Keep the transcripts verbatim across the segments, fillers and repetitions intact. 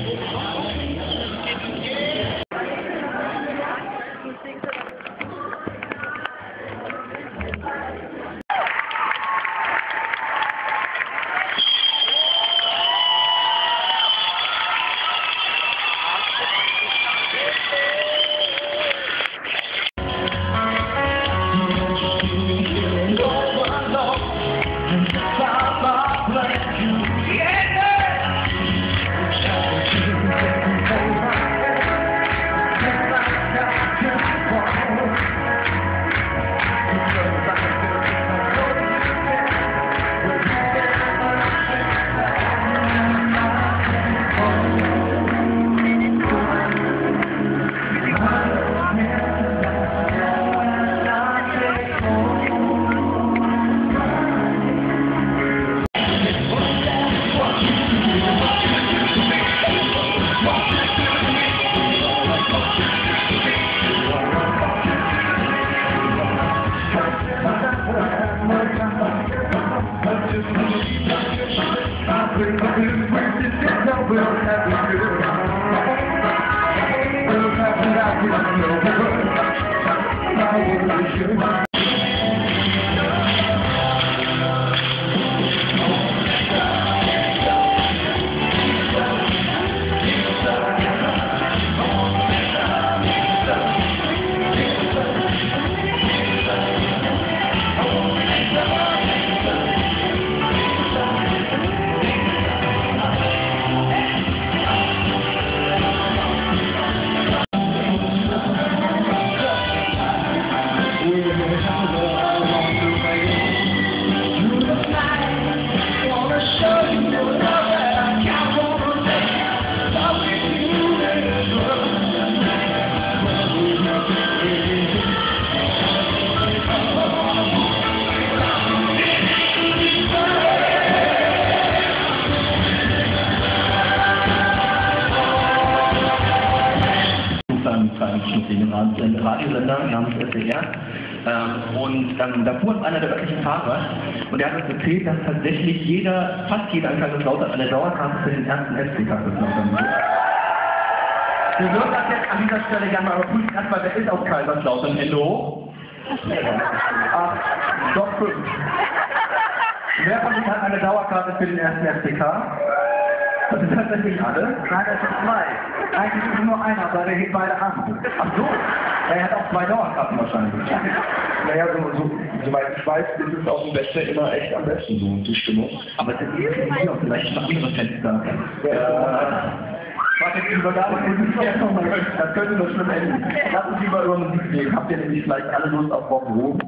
Ein Radiosender namens S D R. Ähm, und ähm, da fuhr einer der örtlichen Fahrer und der hat uns erzählt, dass tatsächlich jeder, fast jeder in Kaiserslautern eine Dauerkarte für den ersten F C Kaiserslautern hat. Wir würden das jetzt an dieser Stelle gerne mal überprüfen. Erstmal, wer ist aus Kaiserslautern? Hände hoch. Acht, doch fünf. Wer von uns hat eine Dauerkarte für den ersten F C K? Das sind tatsächlich alle? Nein, das sind zwei. Eigentlich ist nur einer, aber der hebt beide an. Ach so, er hat auch zwei Dauerkarten wahrscheinlich. Naja, so, so, soweit ich weiß, ist es auf dem Beste immer echt am besten, so die Stimmung. Aber das ist hier auch vielleicht ein anderes Fenster. Ja. Was jetzt die Übergabe das könnte nur schlimm enden. Lass uns lieber über Musik reden. Habt ihr nämlich vielleicht alle Lust auf Rock Roh?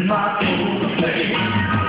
my soul play.